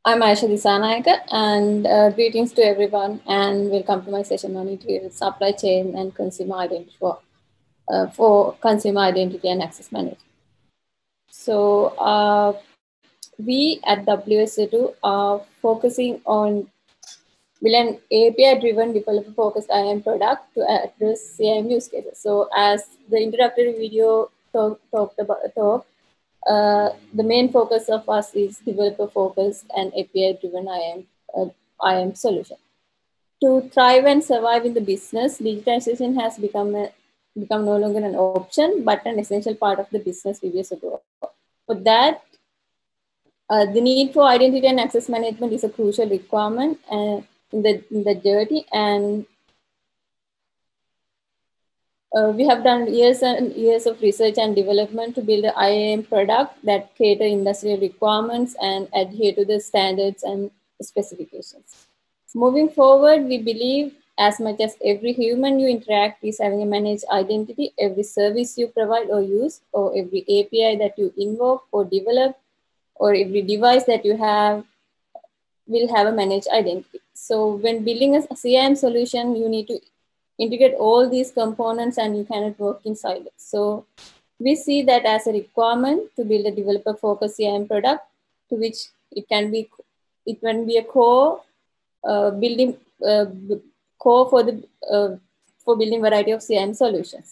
I'm Aisha Disanayaka, and greetings to everyone, and welcome to my session on integrated supply chain and consumer identity for consumer identity and access management. So, we at WSO2 are focusing on build an API-driven developer-focused IAM product to address CIM use cases. So, as the introductory video talked about, the main focus of us is developer-focused and API-driven IAM solution. To thrive and survive in the business, digitization has become no longer an option, but an essential part of the business previous ago. For that, the need for identity and access management is a crucial requirement in the journey, and we have done years and years of research and development to build an IAM product that cater industrial requirements and adhere to the standards and specifications. Moving forward, we believe as much as every human you interact is having a managed identity, every service you provide or use, or every API that you invoke or develop, or every device that you have will have a managed identity. So when building a CIM solution, you need to integrate all these components and you cannot work in silos. So we see that as a requirement to build a developer-focused CIM product, to which it can be a core building core for building variety of CIM solutions.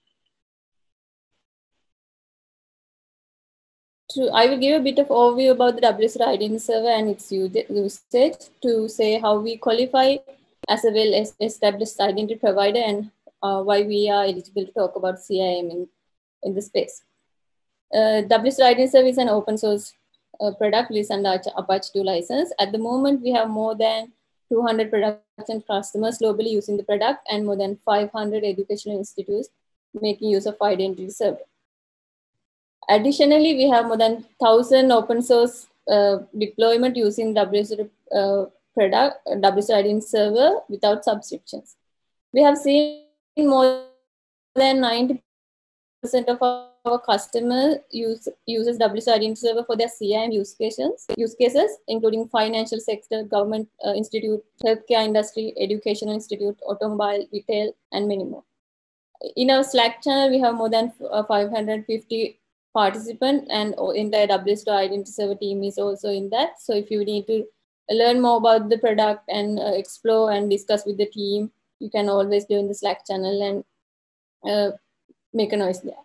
I will give a bit of overview about the WSO2 Identity Server and its usage to say how we qualify as a well-established identity provider and why we are eligible to talk about CIM in the space. WSO2 Identity Server is an open source product released under Apache 2 license. At the moment, we have more than 200 production customers globally using the product and more than 500 educational institutes making use of Identity Server. Additionally, we have more than 1,000 open source deployment using WSO2 product, WSO2 Identity Server without subscriptions. We have seen more than 90% of our customers uses WSO2 Identity Server for their CIM use cases, including financial sector, government institute, healthcare industry, educational institute, automobile, retail, and many more. In our Slack channel, we have more than 550 participants, and entire WSO2 Identity Server team is also in that. So if you need to learn more about the product and explore and discuss with the team, you can always join the Slack channel and make a noise there.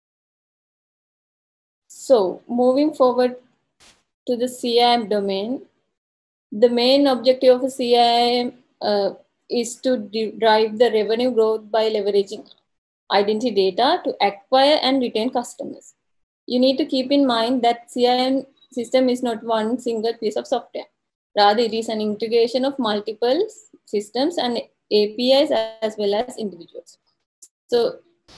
So moving forward to the CIM domain, the main objective of a CIM is to drive the revenue growth by leveraging identity data to acquire and retain customers. You need to keep in mind that CIM system is not one single piece of software. Rather, it is an integration of multiple systems and APIs as well as individuals. So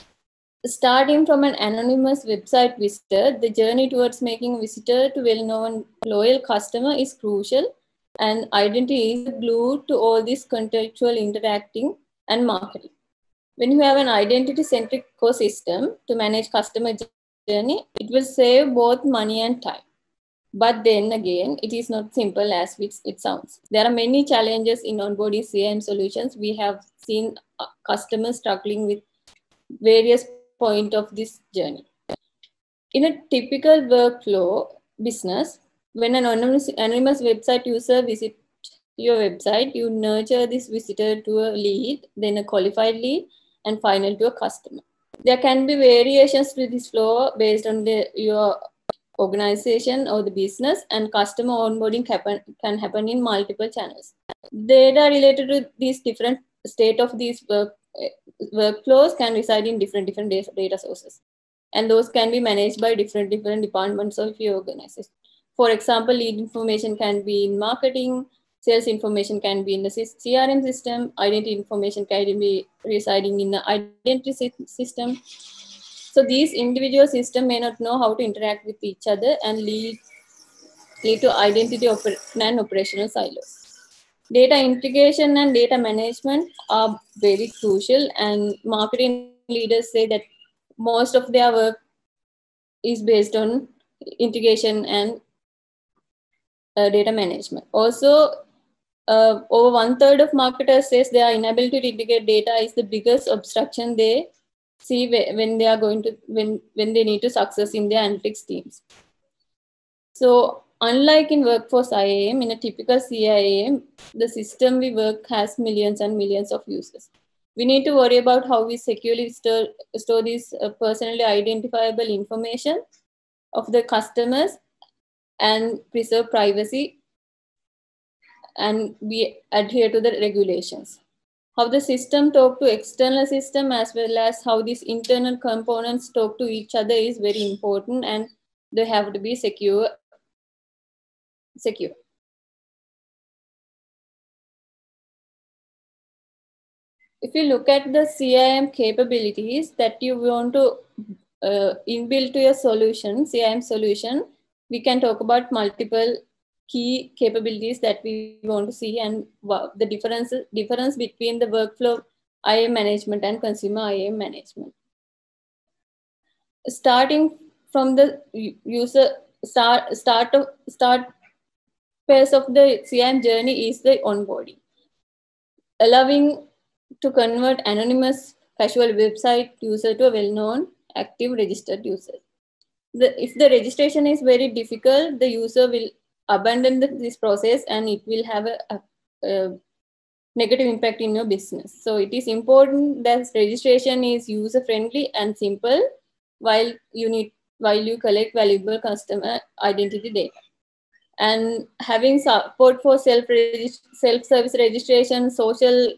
starting from an anonymous website visitor, the journey towards making a visitor to well-known loyal customer is crucial, and identity is the glue to all this contextual interacting and marketing. When you have an identity-centric ecosystem to manage customer journey, it will save both money and time. But then again, it is not simple as it sounds. There are many challenges in onboarding CIM solutions. We have seen customers struggling with various points of this journey. In a typical workflow business, when an anonymous website user visits your website, you nurture this visitor to a lead, then a qualified lead, and finally to a customer. There can be variations to this flow based on your organization or the business, and customer onboarding can happen in multiple channels. Data related to these different state of these workflows can reside in different data sources, and those can be managed by different departments of your organization. For example, lead information can be in marketing, sales information can be in the CRM system, identity information can be residing in the identity system. So these individual systems may not know how to interact with each other and lead to identity and operational silos. Data integration and data management are very crucial, and marketing leaders say that most of their work is based on integration and data management. Also, over 1/3 of marketers says their inability to integrate data is the biggest obstruction they see when they are going to when they need to success in their analytics teams. So unlike in workforce IAM, in a typical CIAM, the system we work has millions and millions of users. We need to worry about how we securely store this personally identifiable information of the customers and preserve privacy, and we adhere to the regulations. How the system talk to external system as well as how these internal components talk to each other is very important, and they have to be secure. If you look at the CIM capabilities that you want to inbuild to your solution, CIM solution, we can talk about multiple key capabilities that we want to see, and the difference between the workflow IAM management and consumer IAM management. Starting from the user start phase of the CIM journey is the onboarding, allowing to convert anonymous casual website user to a well-known active registered user. If the registration is very difficult, the user will abandon this process and it will have a negative impact in your business. So it is important that registration is user-friendly and simple while you collect valuable customer identity data. And having support for self-service registration, social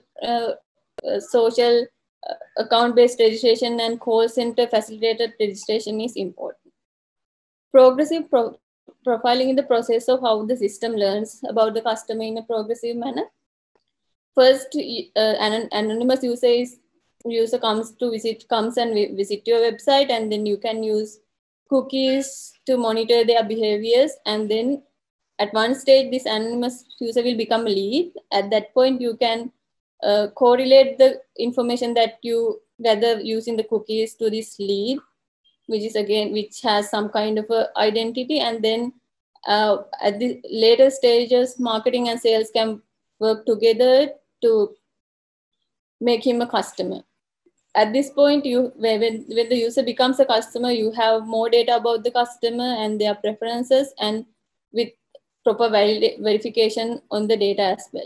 account-based registration, and call center facilitated registration is important. Progressive profiling in the process of how the system learns about the customer in a progressive manner. First, an anonymous user comes and visit your website, and then you can use cookies to monitor their behaviors, and then at one stage this anonymous user will become a lead. At that point you can correlate the information that you gather using the cookies to this lead, which has some kind of a identity, and then at the later stages marketing and sales can work together to make him a customer. At this point, when the user becomes a customer, you have more data about the customer and their preferences, and with proper verification on the data as well.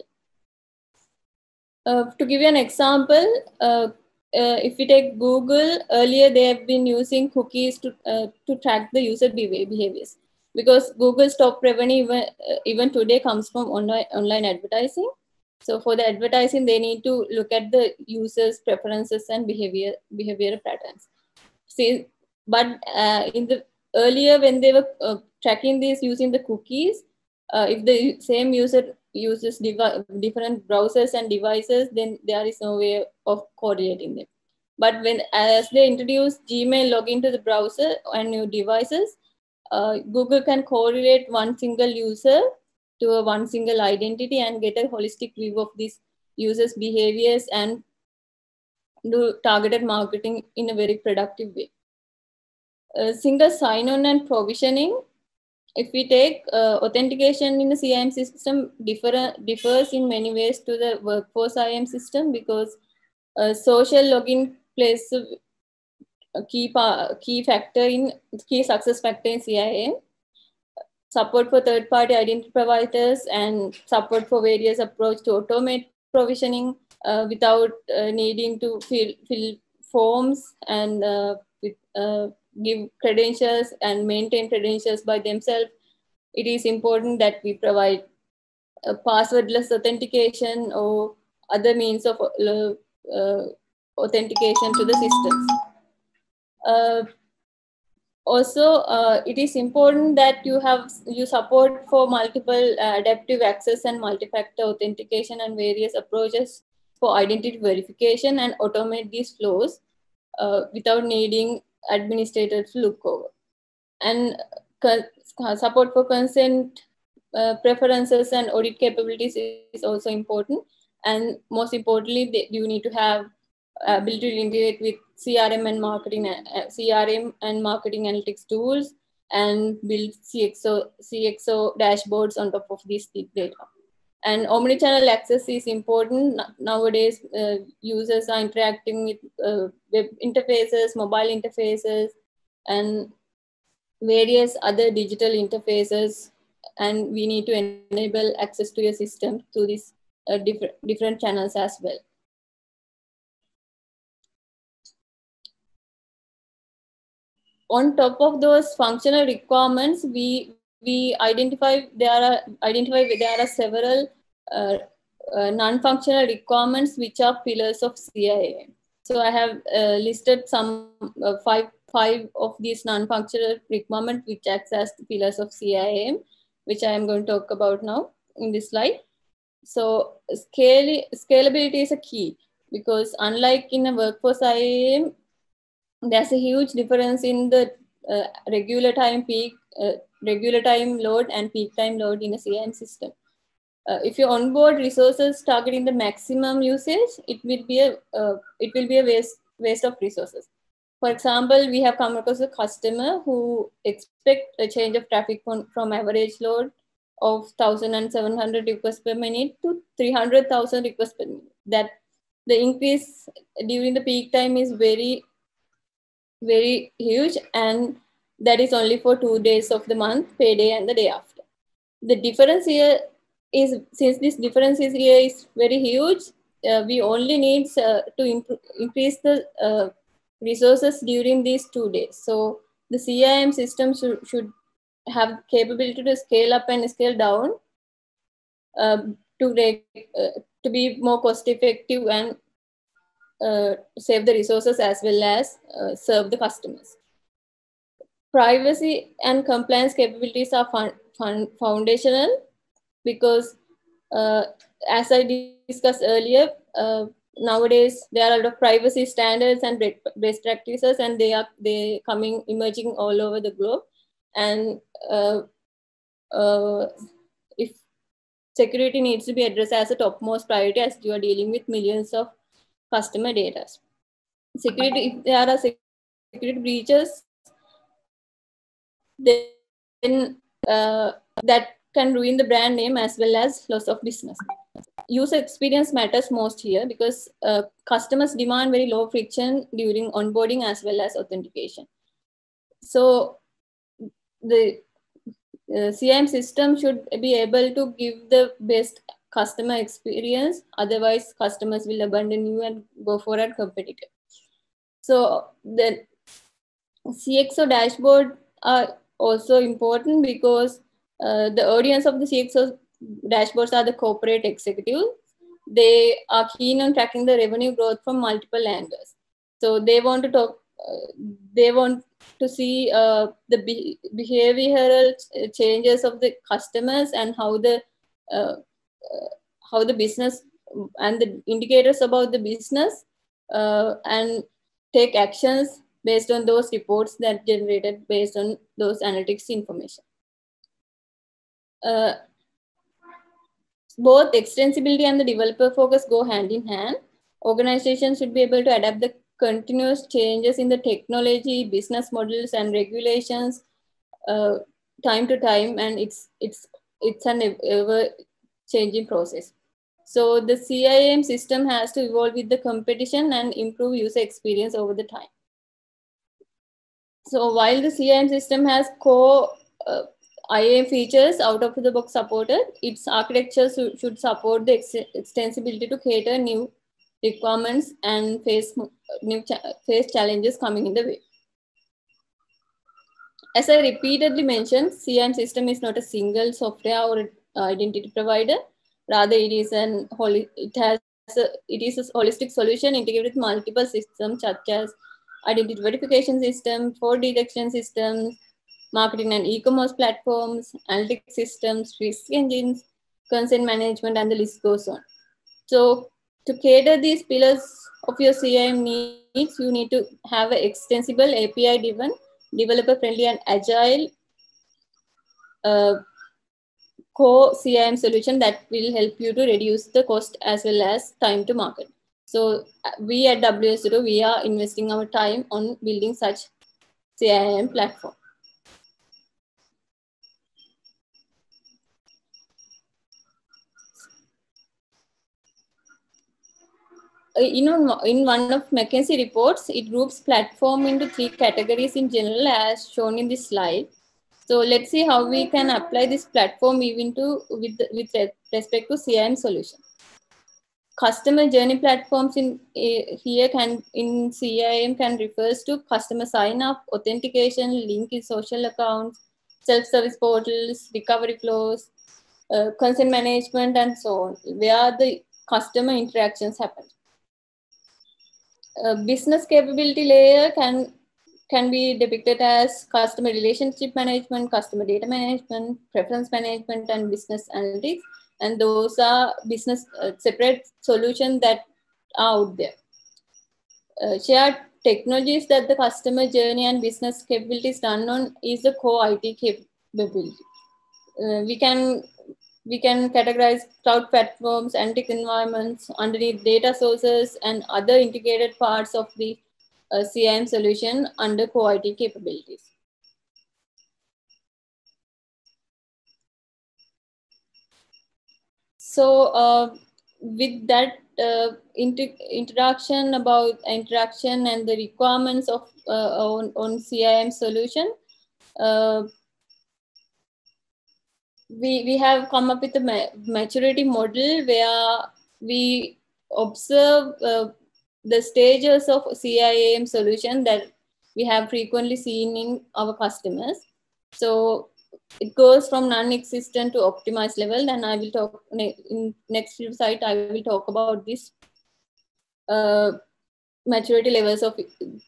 To give you an example, if we take Google, earlier they have been using cookies to track the user behaviors, because Google's top revenue even today comes from online advertising. So for the advertising, they need to look at the users' preferences and behavioral patterns. But in the earlier when they were tracking these using the cookies, if the same user uses different browsers and devices, then there is no way of coordinating them. But as they introduce Gmail login to the browser and new devices, Google can correlate one single user to one single identity and get a holistic view of these users' behaviors and do targeted marketing in a very productive way. Single sign-on and provisioning. If we take authentication in the CIM system differs in many ways to the workforce IAM system, because social login plays a key success factor in CIAM. Support for third-party identity providers and support for various approach to automate provisioning without needing to fill forms and give credentials and maintain credentials by themselves. It is important that we provide passwordless authentication or other means of authentication to the systems. Also, it is important that you support for multiple adaptive access and multi-factor authentication and various approaches for identity verification, and automate these flows without needing administrators to look over. And support for consent preferences and audit capabilities is also important. And most importantly, you need to have ability to integrate with CRM and marketing analytics tools, and build CXO dashboards on top of these big data. And omnichannel access is important. Nowadays, users are interacting with web interfaces, mobile interfaces, and various other digital interfaces. And we need to enable access to your system through these different channels as well. On top of those functional requirements, we identify there are several non-functional requirements which are pillars of CIAM. So I have listed some five of these non-functional requirements which acts as the pillars of CIAM, which I am going to talk about now in this slide. So scalability is a key, because unlike in a workforce IAM, there's a huge difference in the regular time load and peak time load in a CIAM system. If you onboard resources targeting the maximum usage, it will be a waste of resources. For example, we have come across a customer who expect a change of traffic from average load of 1,700 requests per minute to 300,000 requests per minute. That the increase during the peak time is very, very huge, and that is only for 2 days of the month, payday and the day after. The difference here is, since this difference is here is very huge, we only need to increase the resources during these 2 days. So the CIAM system should have capability to scale up and scale down to be more cost effective and save the resources as well as serve the customers. Privacy and compliance capabilities are foundational, because as I discussed earlier, nowadays there are a lot of privacy standards and best practices, and they emerging all over the globe. And if security needs to be addressed as a topmost priority, as you are dealing with millions of customer data. Security, if there are security breaches, then that can ruin the brand name as well as loss of business. User experience matters most here, because customers demand very low friction during onboarding as well as authentication. So the CIAM system should be able to give the best customer experience. Otherwise, customers will abandon you and go for a competitor. So the CXO dashboard are also important, because the audience of the CXO dashboards are the corporate executives. They are keen on tracking the revenue growth from multiple angles. So they want to talk. They want to see the behavioral changes of the customers, and how the business and the indicators about the business, and take actions based on those reports that generated based on those analytics information. Both extensibility and the developer focus go hand in hand. Organizations should be able to adapt the continuous changes in the technology, business models, and regulations time to time, and it's an ever changing process. So the CIAM system has to evolve with the competition and improve user experience over the time. So while the CIAM system has core IAM features out of the box supported, its architecture should support the extensibility to cater new requirements and face challenges coming in the way. As I repeatedly mentioned, CIAM system is not a single software or identity provider. Rather, it is a holistic solution integrated with multiple systems such as identity verification system, fraud detection systems, marketing and e-commerce platforms, analytics systems, risk engines, consent management, and the list goes on. So to cater these pillars of your CIAM needs, you need to have an extensible API-driven, developer-friendly, and agile core CIAM solution that will help you to reduce the cost as well as time to market. So we at WS0, we are investing our time on building such CIAM platform. in one of McKinsey reports, it groups platform into 3 categories in general, as shown in this slide. So let's see how we can apply this platform even to with respect to CRM solution. Customer journey platforms here can in CRM can refers to customer sign up, authentication, link in social accounts, self-service portals, recovery flows, consent management, and so on, where the customer interactions happen. Business capability layer can be depicted as customer relationship management, customer data management, preference management, and business analytics. And those are business separate solutions that are out there. Shared technologies that the customer journey and business capabilities run on is the core IT capability. We can categorize cloud platforms, analytic environments underneath data sources and other integrated parts of the CIM solution under core IT capabilities. So with that introduction about interaction and the requirements of on CIM solution, we have come up with a maturity model where we observe the stages of CIAM solution that we have frequently seen in our customers. So it goes from non-existent to optimized level, and I will talk in next few slides. I will talk about this maturity levels of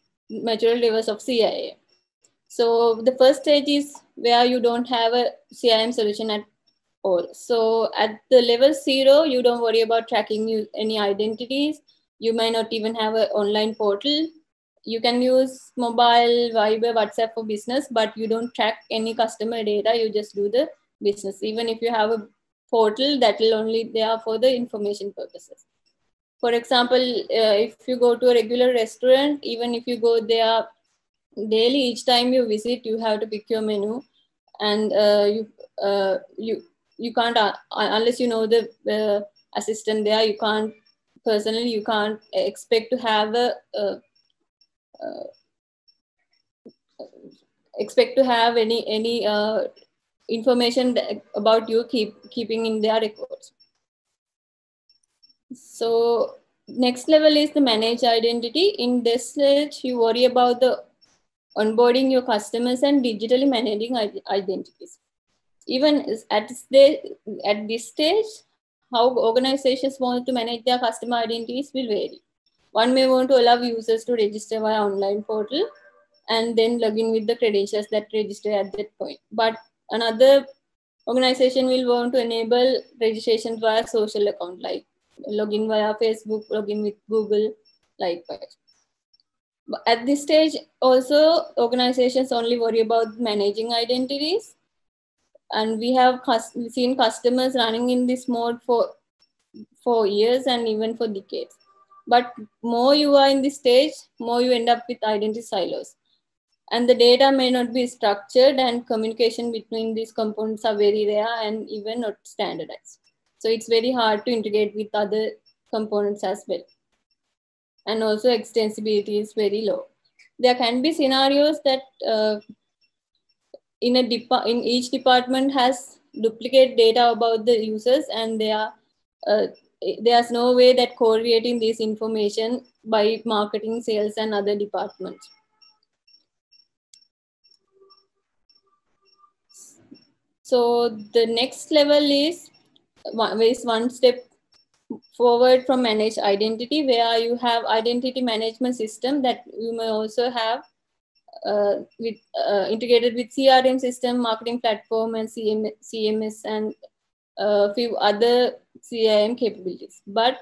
CIAM. So the first stage is where you don't have a CIM solution at all. So at the level 0, you don't worry about tracking any identities. You may not even have an online portal. You can use mobile, Viber, WhatsApp for business, but you don't track any customer data. You just do the business. Even if you have a portal, that will only there for the information purposes. For example, if you go to a regular restaurant, even if you go there daily, each time you visit, you have to pick your menu, and you can't unless you know the assistant there. You can't personally. You can't expect to have any information about you keeping in their records. So next level is the managed identity. In this stage, you worry about the onboarding your customers and digitally managing identities. Even at this stage, how organizations want to manage their customer identities will vary. One may want to allow users to register via online portal and then log in with the credentials that register at that point. But another organization will want to enable registration via social account, like login via Facebook, login with Google, likewise. At this stage, also, organizations only worry about managing identities. And we have seen customers running in this mode for years and even for decades. But more you are in this stage, more you end up with identity silos. And the data may not be structured, and communication between these components are very rare and even not standardized. So it's very hard to integrate with other components as well. And also extensibility is very low. There can be scenarios that in each department has duplicate data about the users, and there's no way that correlating this information by marketing, sales, and other departments. So the next level is one step forward from managed identity, where you have identity management system that you may also have integrated with CRM system, marketing platform, and CMS, and a few other CRM capabilities. But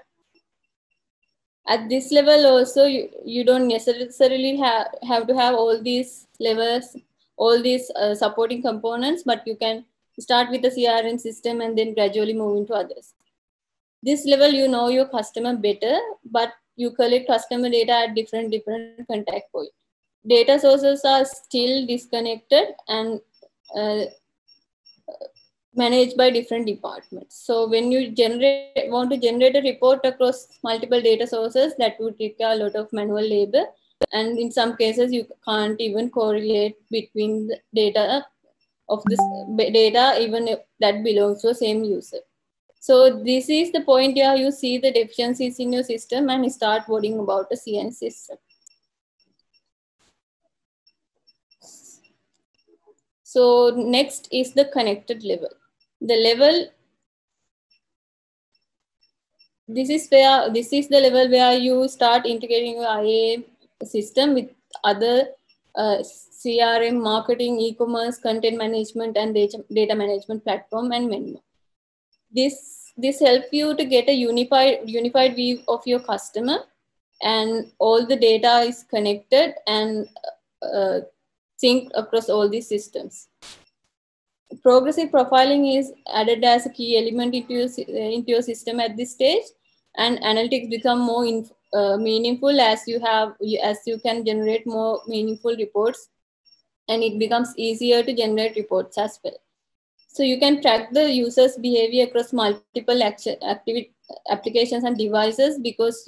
at this level also, you don't necessarily have to have all these levels, all these supporting components, but you can start with the CRM system and then gradually move into others. This level, you know your customer better, but you collect customer data at different contact points. Data sources are still disconnected, and managed by different departments. So when you want to generate a report across multiple data sources, that would require a lot of manual labor. And in some cases, you can't even correlate between the data of this data, even if that belongs to the same user. So this is the point where you see the deficiencies in your system and start worrying about a CN system. So next is the connected level. The level, this is the level where you start integrating your IA system with other CRM, marketing, e-commerce, content management, and data management platform and many more. This helps you to get a unified view of your customer, and all the data is connected and synced across all these systems. Progressive profiling is added as a key element into your system at this stage, and analytics become more meaningful as you can generate more meaningful reports, and it becomes easier to generate reports as well. So you can track the user's behavior across multiple applications and devices, because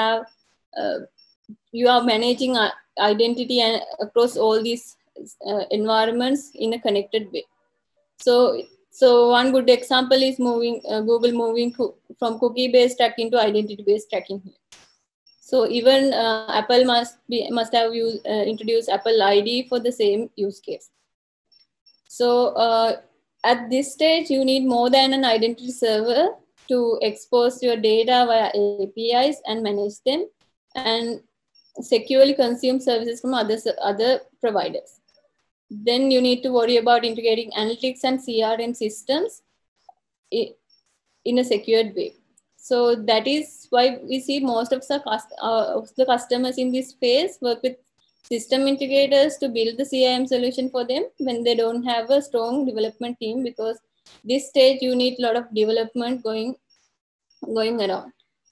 you are managing identity and across all these environments in a connected way. So one good example is Google moving from cookie-based tracking to identity-based tracking. So even Apple must have introduced Apple ID for the same use case. So at this stage, you need more than an identity server to expose your data via APIs and manage them, and securely consume services from other providers. Then you need to worry about integrating analytics and CRM systems in a secured way. So that is why we see most of the customers in this phase work with system integrators to build the CRM solution for them when they don't have a strong development team, because this stage you need a lot of development going around.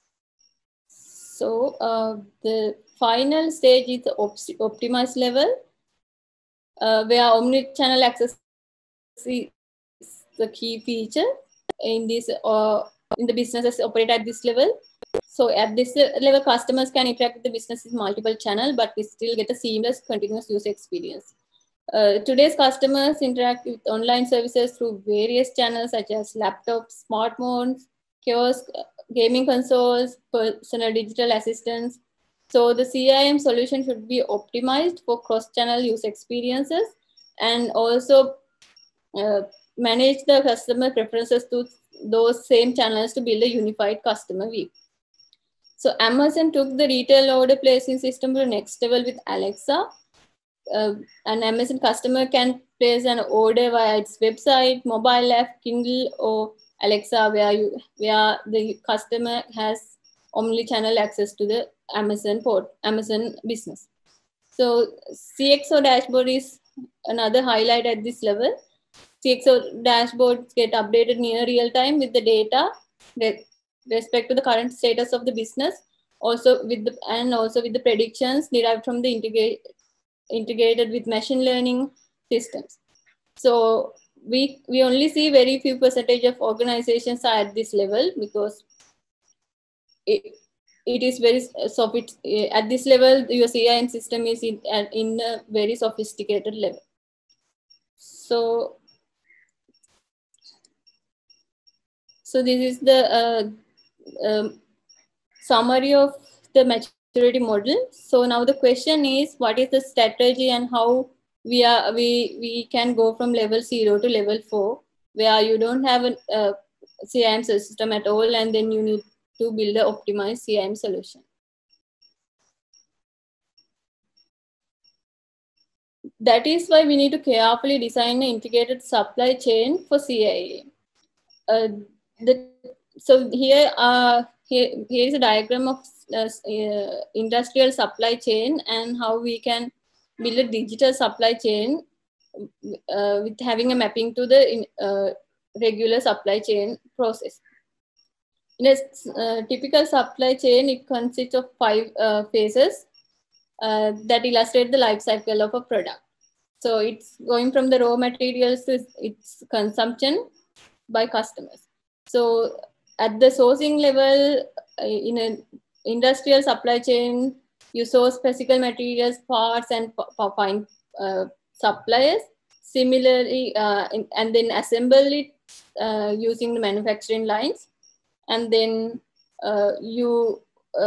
So the final stage is the optimized level, where omnichannel access is the key feature in this in the businesses operate at this level. So at this level, customers can interact with the business in multiple channels, but we still get a seamless, continuous user experience. Today's customers interact with online services through various channels such as laptops, smartphones, kiosks, gaming consoles, personal digital assistants. So the CIM solution should be optimized for cross-channel user experiences, and also manage the customer preferences to those same channels to build a unified customer view. So Amazon took the retail order placing system to the next level with Alexa. An Amazon customer can place an order via its website, mobile app, Kindle, or Alexa, where the customer has omni-channel access to the Amazon business. So CXO dashboard is another highlight at this level. CXO dashboards get updated near real time with the data with respect to the current status of the business, also with the predictions derived from the integrated with machine learning systems. So we only see very few percentage of organizations are at this level, because it is very at this level your CIM system is in a very sophisticated level. So this is the summary of the maturity model. So now the question is, what is the strategy and how we can go from level 0 to level 4, where you don't have a CIM system at all, and then you need to build an optimized CIM solution. That is why we need to carefully design an integrated supply chain for CIA. So here is a diagram of industrial supply chain and how we can build a digital supply chain with having a mapping to the regular supply chain process. In a typical supply chain, it consists of 5 phases that illustrate the life cycle of a product. So it's going from the raw materials to its consumption, by customers. So at the sourcing level, in an industrial supply chain, you source physical materials, parts, and find suppliers. Similarly, and then assemble it using the manufacturing lines, and then you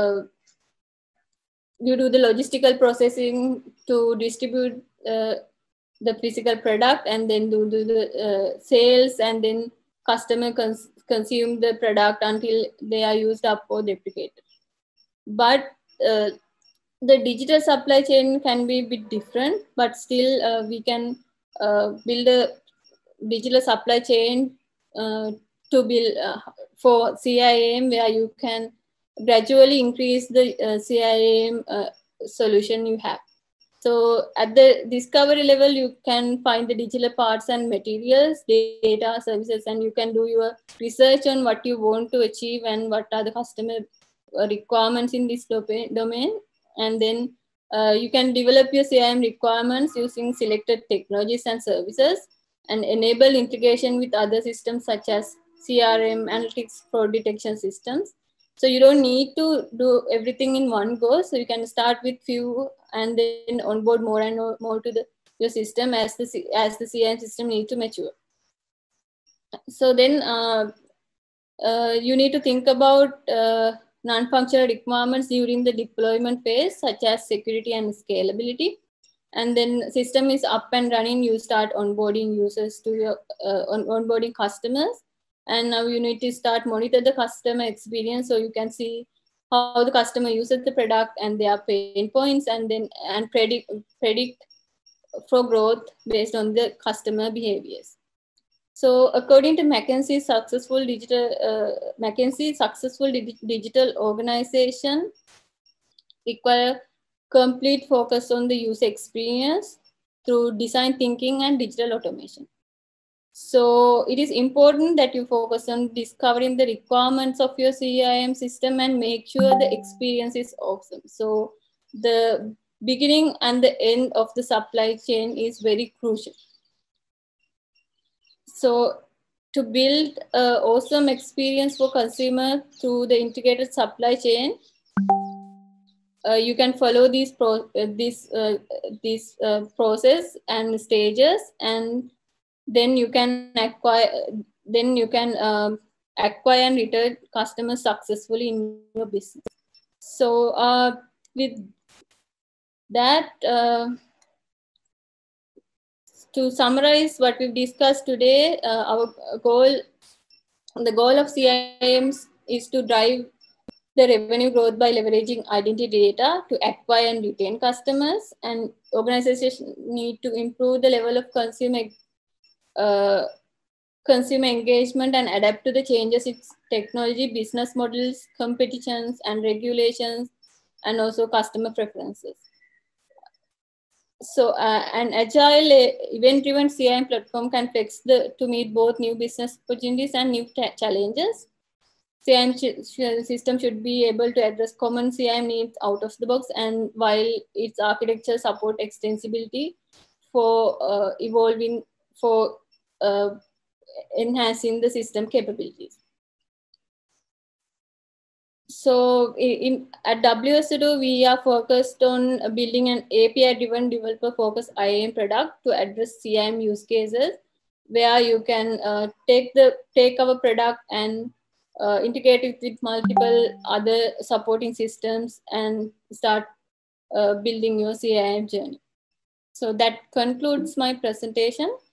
you do the logistical processing to distribute the physical product, and then do the sales, and then customer consume the product until they are used up or deprecated. But the digital supply chain can be a bit different, but still we can build a digital supply chain to build for CIAM, where you can gradually increase the CIAM solution you have. So at the discovery level, you can find the digital parts and materials, data, services, and you can do your research on what you want to achieve and what are the customer requirements in this domain. And then you can develop your CIM requirements using selected technologies and services, and enable integration with other systems such as CRM, analytics, fraud detection systems. So you don't need to do everything in one go. So you can start with few and then onboard more and more to your system as the CIM system need to mature. So then you need to think about non-functional requirements during the deployment phase, such as security and scalability. And then system is up and running, you start onboarding users to your onboarding customers. And now you need to start monitor the customer experience, so you can see how the customer uses the product and their pain points, and then predict for growth based on the customer behaviors. So according to McKinsey, successful digital organization require complete focus on the user experience through design thinking and digital automation. So it is important that you focus on discovering the requirements of your CIM system and make sure the experience is awesome. So the beginning and the end of the supply chain is very crucial. So to build an awesome experience for consumer through the integrated supply chain, you can follow this process and stages, and then you can acquire and return customers successfully in your business. So with that, to summarize what we've discussed today, the goal of CIMs is to drive the revenue growth by leveraging identity data to acquire and retain customers, and organizations need to improve the level of consumer engagement and adapt to the changes in technology, business models, competitions, and regulations, and also customer preferences. So an agile event-driven CIM platform can flex to meet both new business opportunities and new challenges. CIM system should be able to address common CIM needs out of the box, and while its architecture support extensibility for enhancing the system capabilities. So at WSO2, we are focused on building an API-driven developer-focused IAM product to address CIM use cases, where you can take our product and integrate it with multiple other supporting systems and start building your CIM journey. So that concludes my presentation.